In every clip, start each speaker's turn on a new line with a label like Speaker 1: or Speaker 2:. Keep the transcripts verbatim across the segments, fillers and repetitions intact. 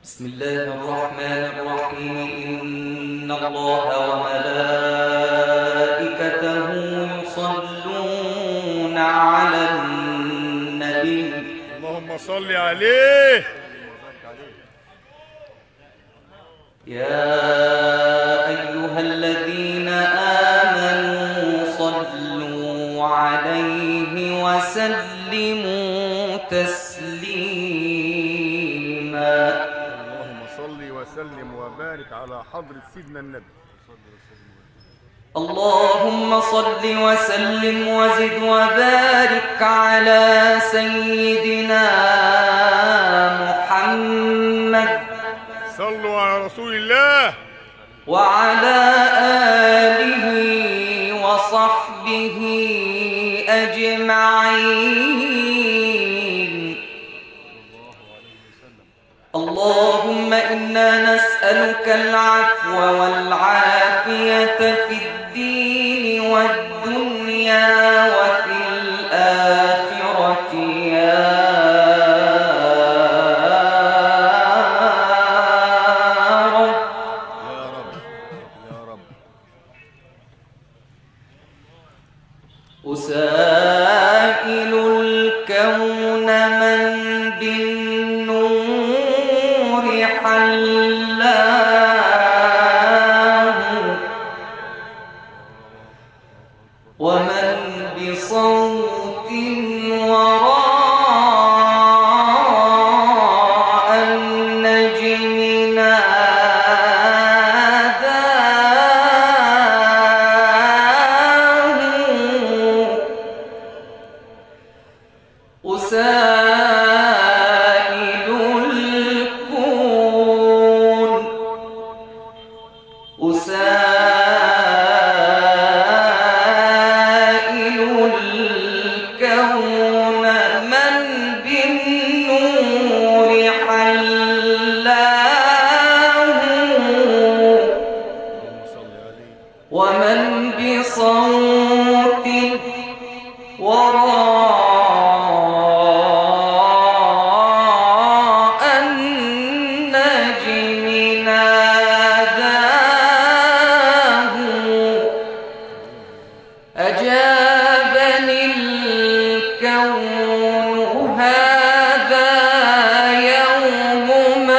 Speaker 1: بسم الله الرحمن الرحيم. إن الله وملائكته يصلون على النبي
Speaker 2: اللهم صل عليه.
Speaker 1: يا أيها الذين آمنوا صلوا عليه وسلموا تسليما.
Speaker 2: اللهم صل وسلم وبارك على حضرة سيدنا النبي.
Speaker 1: اللهم صل وسلم وزد وبارك على سيدنا محمد.
Speaker 2: صلوا على رسول الله
Speaker 1: وعلى آله وصحبه أجمعين. اللهم إنا نسألك العفو والعافية في الدين والدنيا وفي الآخرة يا أسائل الكون من بالنور حلاه ومن بصوت وراء النجم أسائل الكون أسائل الكون من بالنور حلاه ومن بصوت وراء أجابني الكون هذا يوم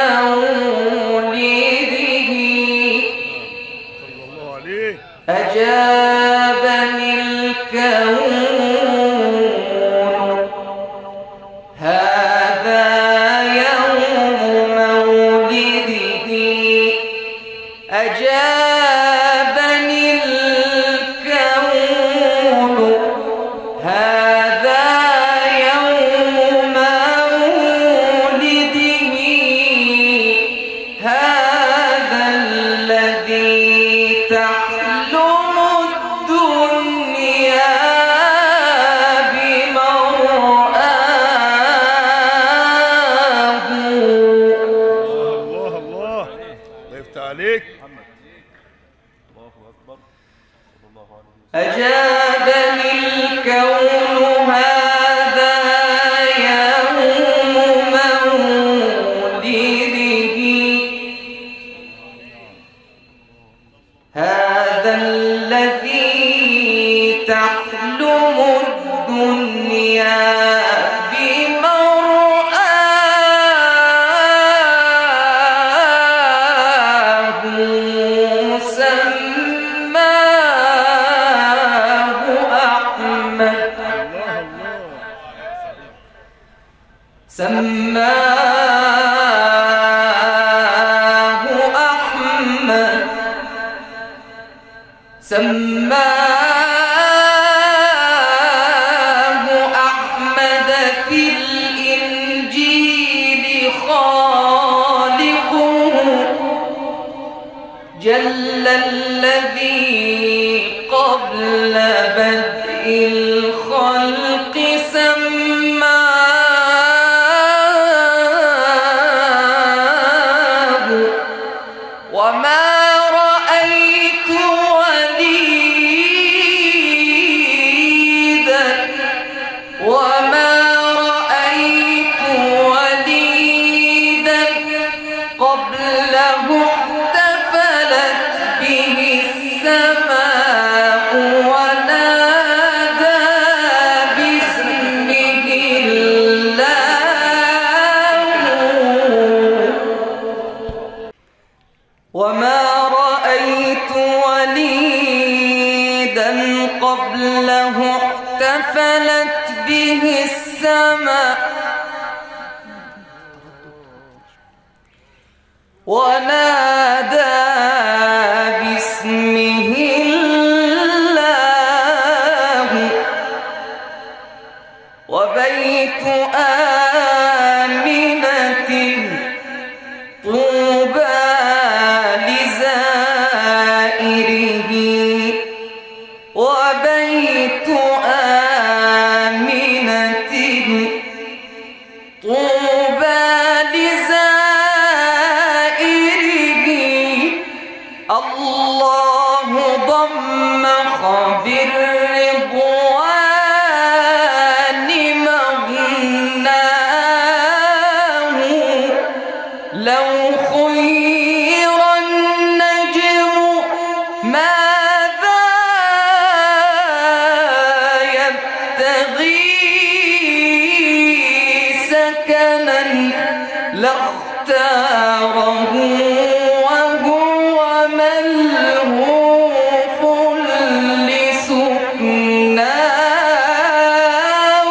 Speaker 1: مولده.
Speaker 2: صلى الله عليه.
Speaker 1: أجابني الكون هذا يوم مولده. أجابني هذا يوم مولده. هذا الذي تحلم الدنيا بمرآه.
Speaker 2: الله الله الله يفتح عليك.
Speaker 1: أجابني الكون هذا يوم مولده. هذا الذي تحلم الدنيا بمرآه. سماه أحمد. سماه أحمد في الإنجيل خالقه. جل الذي قبل بدء الخلق سماه. وما رأيت وليدا وما رأيت وليدا فلت به السماء ونادى باسمه الله وبيت آمنة طوبى لزائره وبيت آمنة طوبى لزائره الله ضمخ بالرضوان مغناه لو خير النجم ماذا يبتغي سكنا لاختاره وهو ملهوف لسكناه.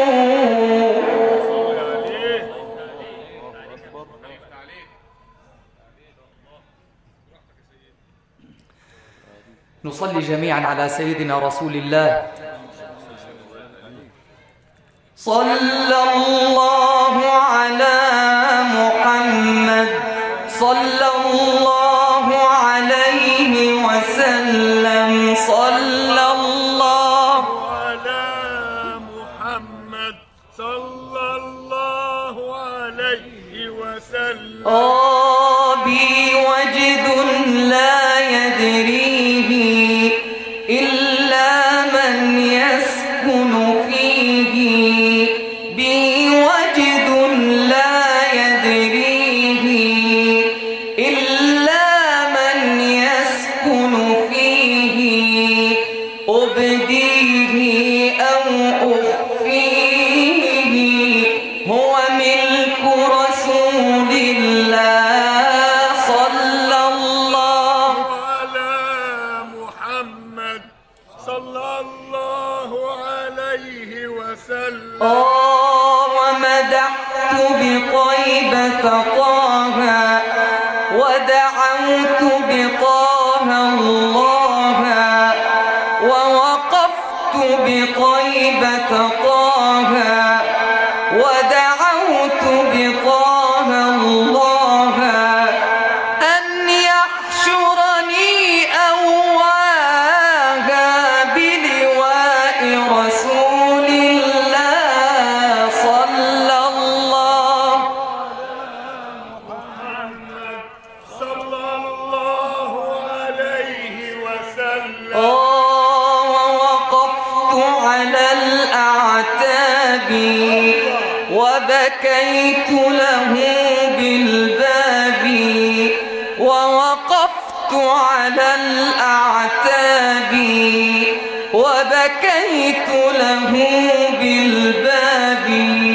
Speaker 1: نصلي جميعا على سيدنا رسول الله. صلى الله على محمد صلى الله عليه وسلم صلى الله
Speaker 2: على محمد صلى الله عليه وسلم.
Speaker 1: آه بي وجد لا يدريه إلا من يسكن فيه بي وجد لا يدريه إلا من يسكن فيه أبديه أو أخفيه هو ملك رسول الله صلى الله
Speaker 2: على محمد صلى الله عليه وسلم.
Speaker 1: آه ومدحت بطيبة طه ودعوت بطه الله ووقفت بطيبة طه ودعوت بطه الله أن يحشرني أواها بلواء رسول الله صلى الله
Speaker 2: صلى الله عليه وسلم.
Speaker 1: آه ووقفت على الأعتاب وبكيت له بالباب ووقفت على الأعتاب وبكيت له بالباب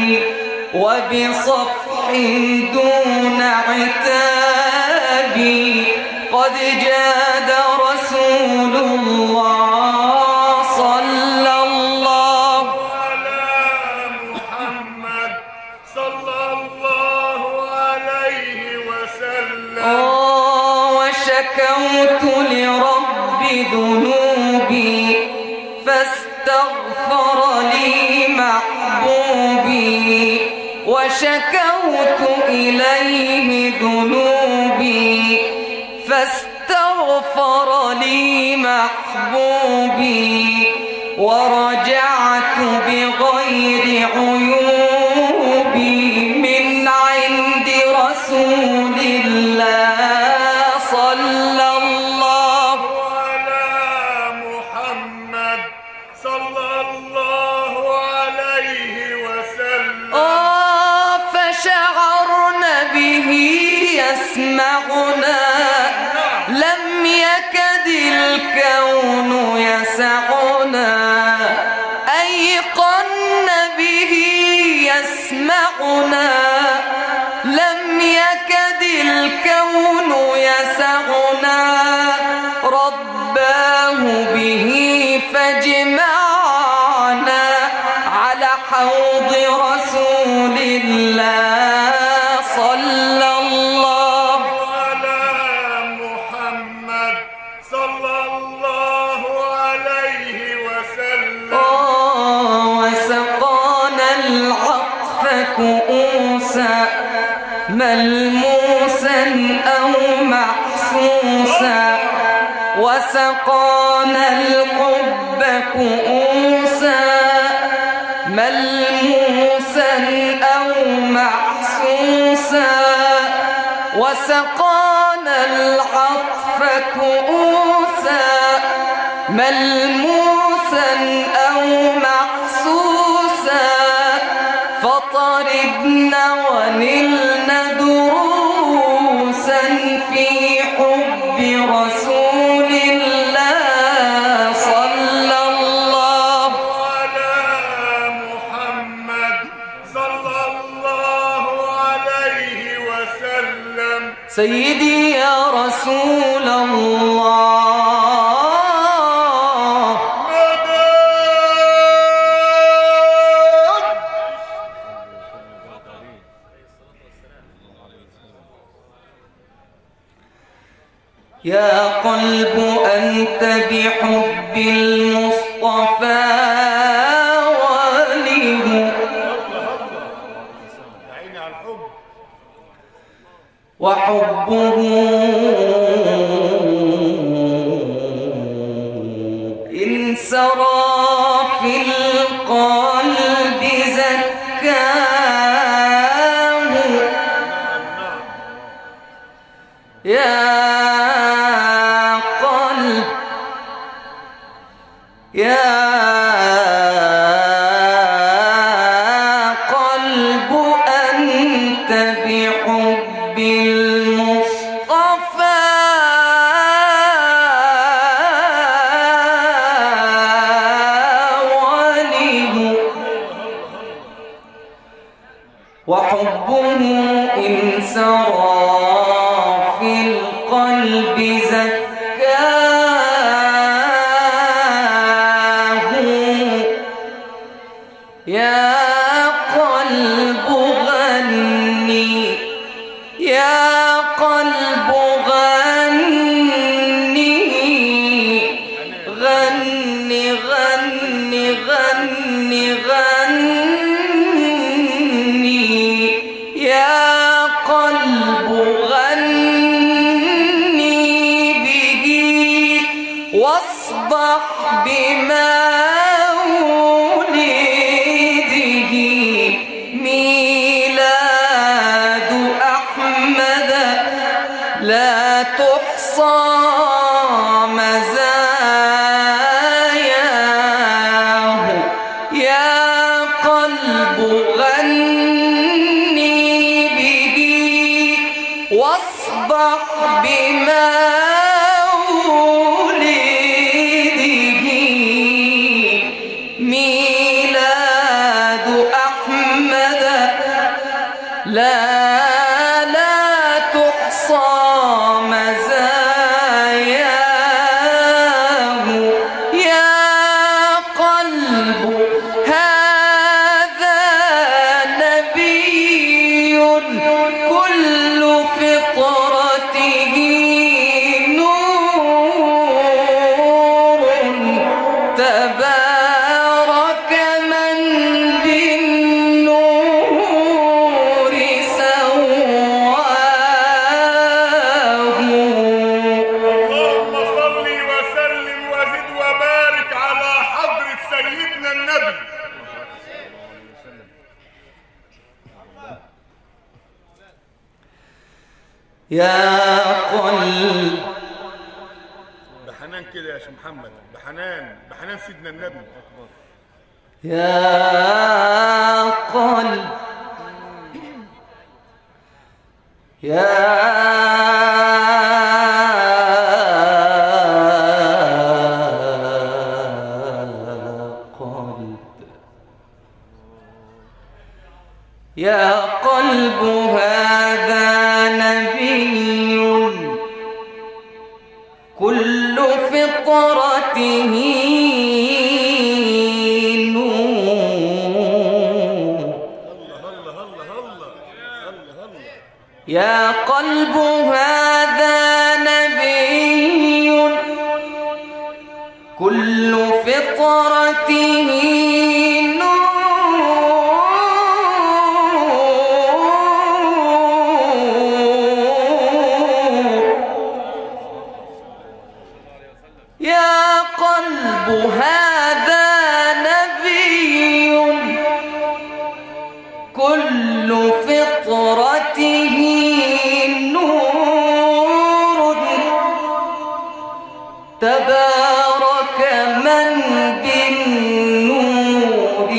Speaker 1: وبصفح دون عتاب قد جاد رسول الله صلى الله
Speaker 2: على محمد صلى الله عليه وسلم.
Speaker 1: آه وشكوت لرب ذنوبي فاستغفر لي محبوبي وشكوت إليه ذنوبي فاستغفر لي محبوبي ورجعت بغير عيوبي من عند رسول الله صلى الله
Speaker 2: على محمد صلى الله عليه وسلم.
Speaker 1: آه فشعرنا به يسمعنا لم يكد الكون يسعنا أيقن به يسمعنا لم يكد الكون يسعنا رباه به فاجمعنا
Speaker 2: صلى الله عليه وسلم.
Speaker 1: وسقانا العطف كؤوسا ملموسا أو محسوسا وسقانا الحب كؤوسا ملموسا أو محسوسا وسقانا العطف كؤوسا ملموسا أو محسوسا فطربنا ونلنا دروسا في حب رسول الله صلى الله
Speaker 2: على محمد صلى الله عليه وسلم.
Speaker 1: سيدي يا رسول الله يا قلب أنت بحب المصطفى وليه وحبه إن سرى في القلب زكاه يا يا قلب أنت بحب المصطفى وليه وحبه إن سرى في القلب زكاه يا قلب غني يا قلب غني غني غني غني غني يا قلب غني به واصبح بما لا تحصى مزاياه يا قلب غني به واصبح بما ولده ميلاد أحمد لا يا قلب
Speaker 2: بحنان كده يا شيخ محمد، بحنان بحنان سيدنا النبي.
Speaker 1: يا قلب يا قلب يا قلب هذا كل فطرته نور. يا قلب هذا نبي كل فطرته يا قلب هذا نبي كل فطرته نور تبارك من بالنور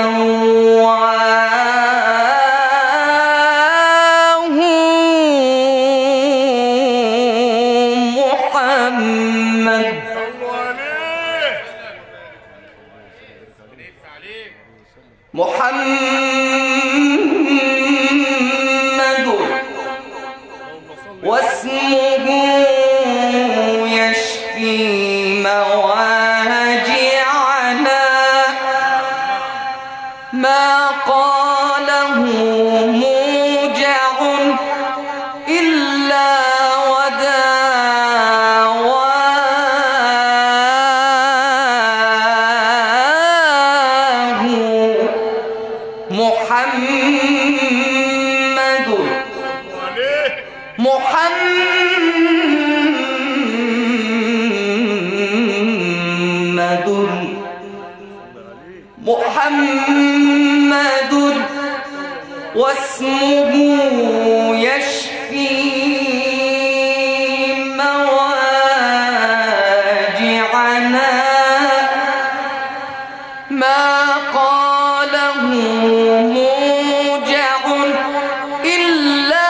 Speaker 1: سواه محمد محمد واسمه يشفي مواجعنا ما قاله موجع إلا وداواه محمد محمد محمد واسمه يشفي مواجعنا ما قاله موجع إلا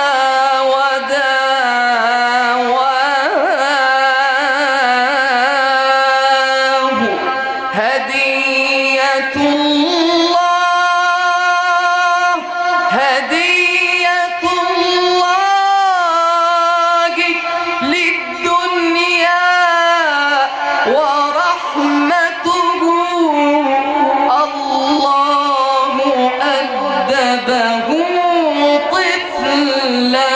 Speaker 1: وداواه هدية الله هدية الله للدنيا ورحمته الله أدبه طفلا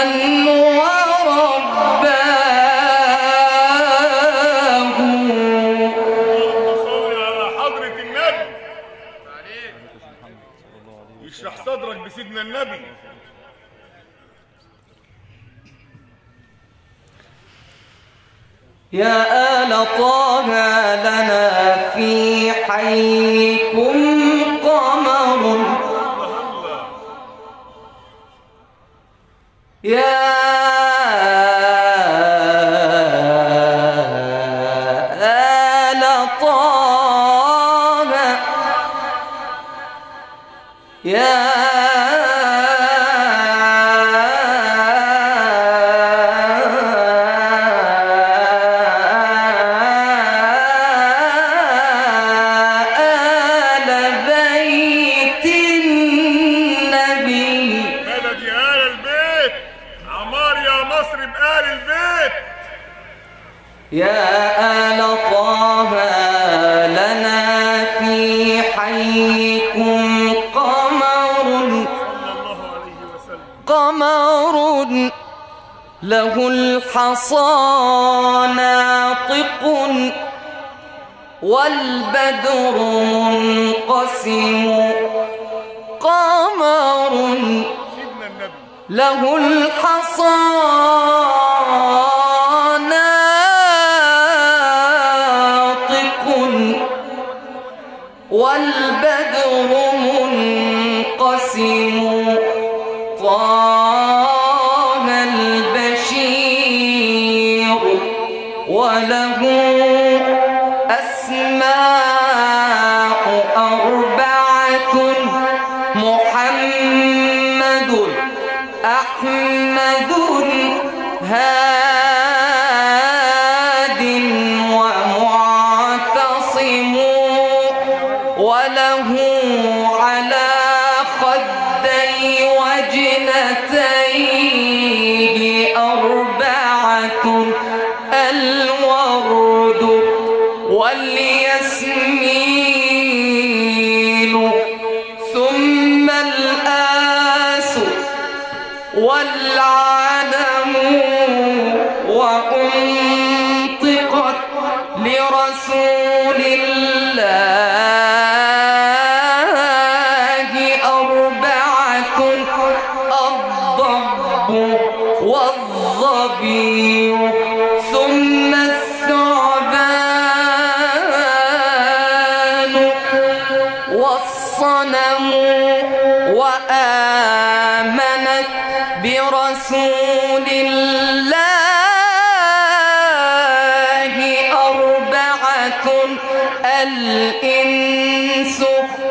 Speaker 1: ورباه
Speaker 2: صل على حضرة النبي يشرح صدرك بسيدنا النبي.
Speaker 1: يا آل طه لنا في حيكم قمر يا آل طه يا يا آل طه لنا في حيكم قمر قمر له الحصى ناطق والبدر منقسم قمر له الحصى والبدر منقسم طه البشير وله أسماء أربعة محمد أحمد هاد ومعتصم وله على خدي وجنتيه أربعة الورد والياسمين ثم الآس والعلم وأنطقت لرسول الله أربعة: الضب والظبي ثم الثعبان والصنم. وآمنت برسول الله أربعة: الإنس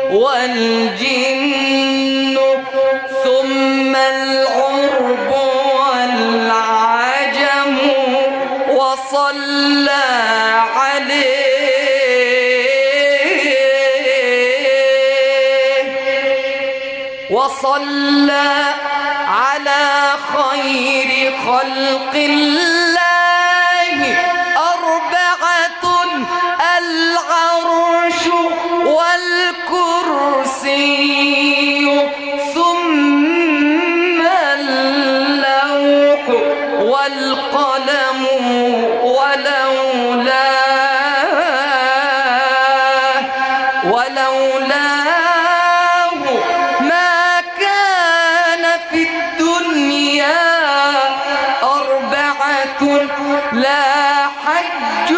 Speaker 1: والجن ثم العرب والعجم. وصلى عليه وصلى على خير خلق الله أربعة: العرش والكرسي ثم اللوح والقلم. ولولاه ولولاه ما كان في الدنيا أربعة: لا حج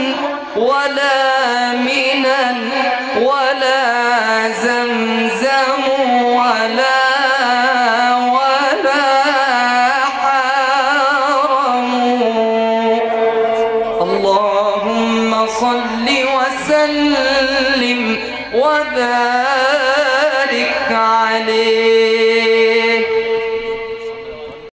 Speaker 1: ولا منن ولا زمزم ولا ولا حرم. اللهم صل وسلم وبارك عليه.